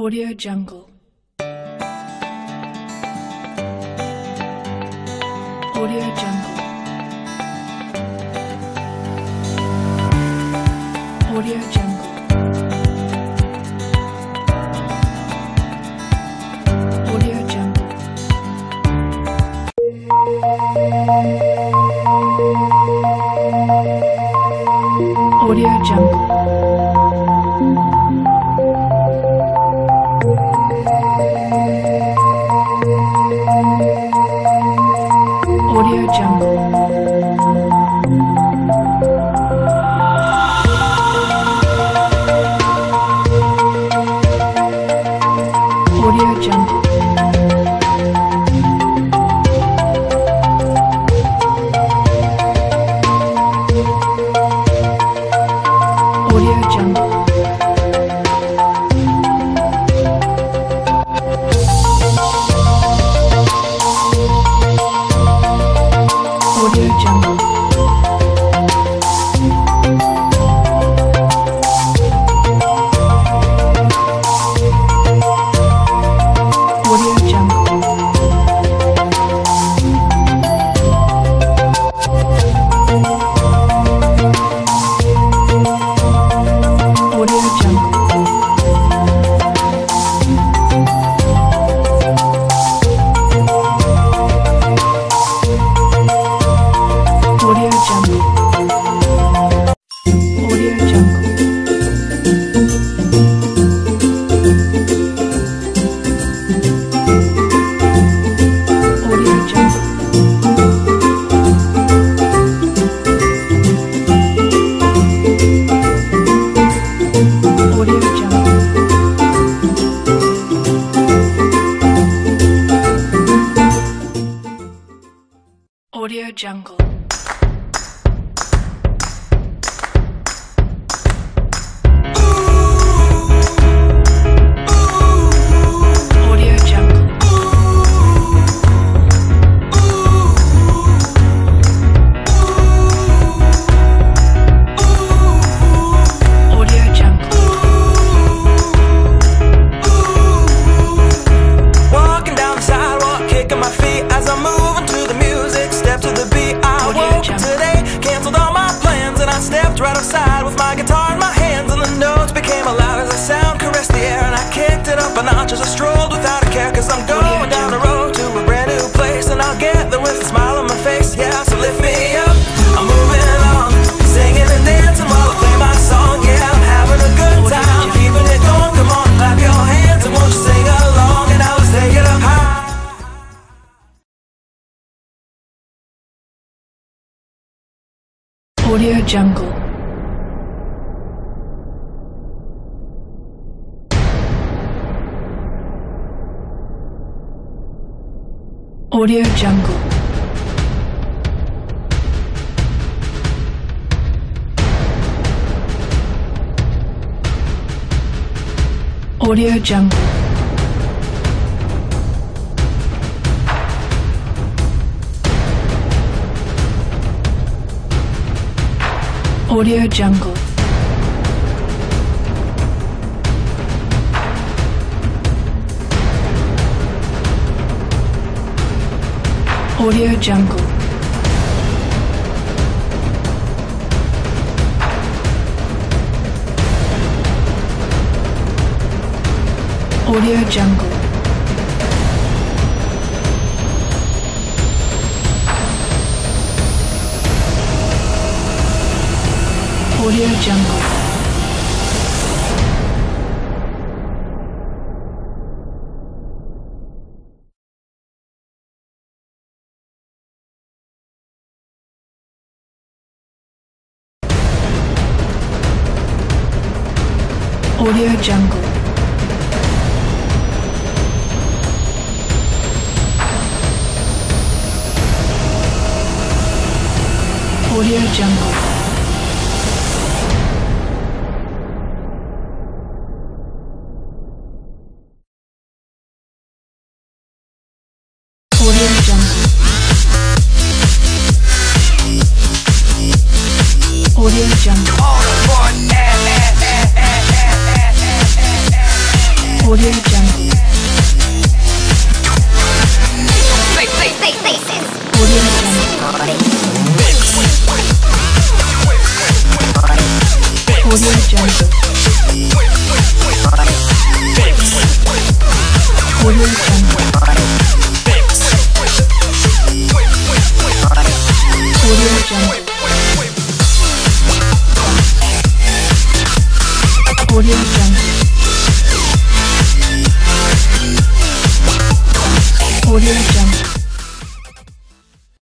Audio Jungle. Audio Jungle. Audio Jungle. Audio Jungle. Audio Jungle. Audio Jungle. Audio Jungle. Audio Jungle. Audio Jungle. Audio Jungle. Audio Jungle. Audio Jungle. Audio Jungle. Audio Jungle. Audio Jungle. Audio Jungle. Audio Jungle. Audio Jungle. Walking down the sidewalk, kicking my feet as I'm moving to the music. Step to the beat. I Audio woke up Jungle. today, canceled all my plans, and I stepped right outside with my guitar in my hands, and the notes became loud as the sound caressed the air, and I kicked it up a notch as I strolled without a care, 'cause I'm going down the road to a brand new place, and I'll get there with a smile on my face. Yeah, so lift me up, I'm moving on, singing and dancing while I play my song. Yeah, I'm having a good time, keeping it going. Come on, clap your hands and won't you sing along, and now let's take it up high. Audio Jungle. Audio Jungle. Audio Jungle. Audio Jungle. Audio Jungle. Audio Jungle. Audio Jungle. Audio Jungle. Audio Jungle. Audio Jungle. Audio Jungle. Audio Audio Jungle. Audio Jungle. Audio Jungle. Audio Jungle.